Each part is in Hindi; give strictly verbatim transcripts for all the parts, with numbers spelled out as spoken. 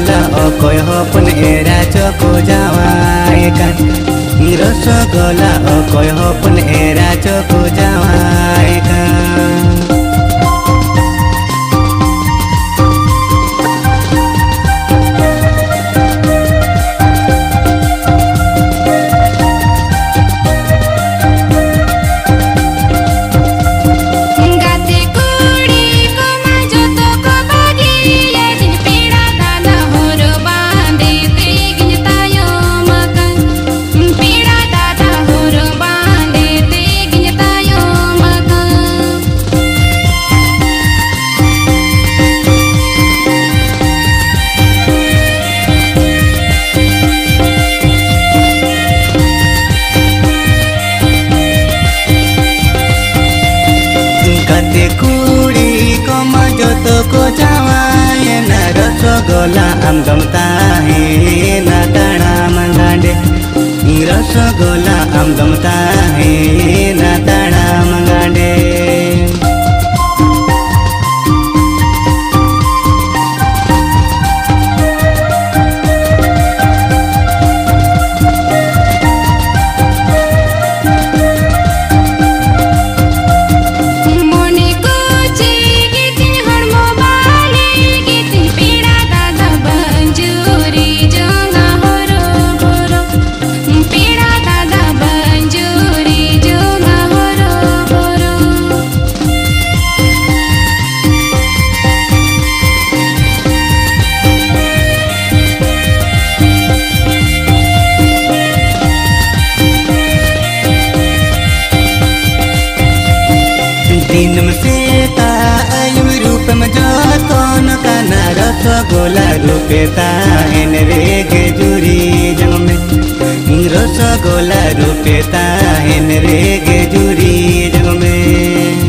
रसगोला अकोय हपन एरा चको जावाए कान रसगोला अकोय हपन एरा चको जावाए कान कुड़ी को मजो तो को जावाए ना रसगोला आम गमता है ना ताड़ा मंगाडे रसगोला आम गमता है ना ताड़ा मंगाडे दिन से तायुम रूप में जो कौन का ना रसगोला रूपेता एन रेगे जुरी जंग में रसगोला रूपेता एन रेगे जुरी जंग में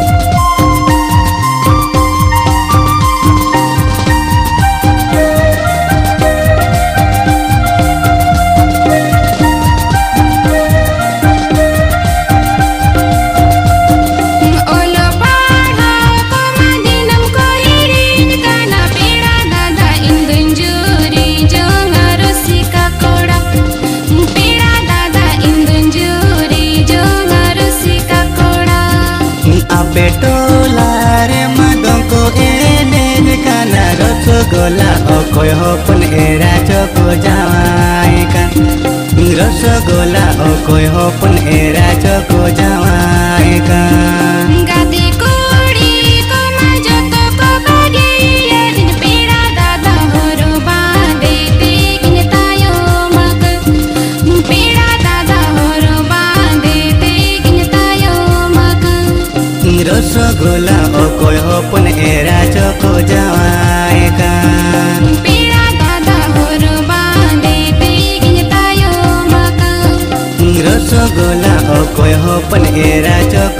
बेटोला रे मदों को एने काना रसगोला अकोय हपन एरा चको जावाए कान रसगोला अकोय हपन एरा चको जावाए कान गादी कुड़ी को मजो तो को बागे ये दिन पीड़ा दादा होरो बांधे तेगिन तायो मग पीड़ा दादा होरो बांधे तेगिन तायो मग रसगोला अकोय हपन एरा चको जावाए कान पीड़ा दादा होरो बांधे तेगिन तायो मग रसगोला अकोय हपन एरा चको